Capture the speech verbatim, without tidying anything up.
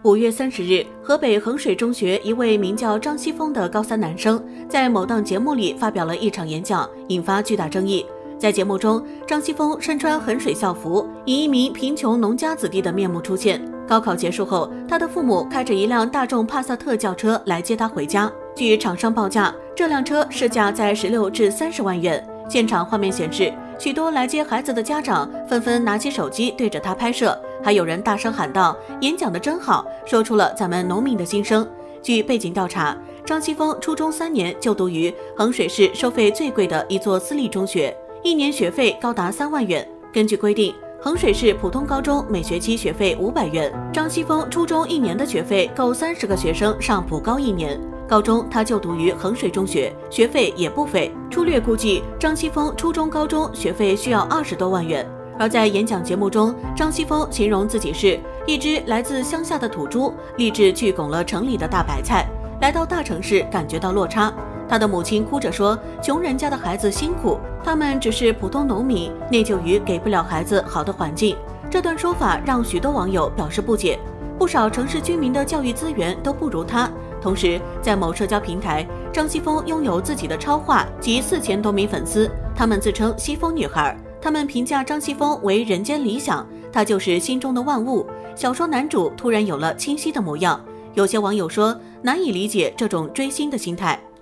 五月三十日，河北衡水中学一位名叫张西峰的高三男生，在某档节目里发表了一场演讲，引发巨大争议。在节目中，张西峰身穿衡水校服，以一名贫穷农家子弟的面目出现。高考结束后，他的父母开着一辆大众帕萨特轿车来接他回家。据厂商报价，这辆车市价在十六至三十万元。现场画面显示，许多来接孩子的家长纷纷拿起手机对着他拍摄，还有人大声喊道：“演讲的真好，说出了咱们农民的心声。”据背景调查，张西峰初中三年就读于衡水市收费最贵的一座私立中学，一年学费高达三万元。根据规定，衡水市普通高中每学期学费五百元，张西峰初中一年的学费够三十个学生上普高一年。高中他就读于衡水中学，学费也不菲。粗略估计，张西峰初中、高中学费需要二十多万元。而在演讲节目中，张西峰形容自己是一只来自乡下的土猪，立志去拱了城里的大白菜，来到大城市感觉到落差。他的母亲哭着说，穷人家的孩子辛苦，他们只是普通农民，内疚于给不了孩子好的环境。这段说法让许多网友表示不解，不少城市居民的教育资源都不如他。同时，在某社交平台，张西峰拥有自己的超话及四千多名粉丝，他们自称西峰女孩，他们评价张西峰为人间理想，她就是心中的万物。小说男主突然有了清晰的模样，有些网友说难以理解这种追星的心态。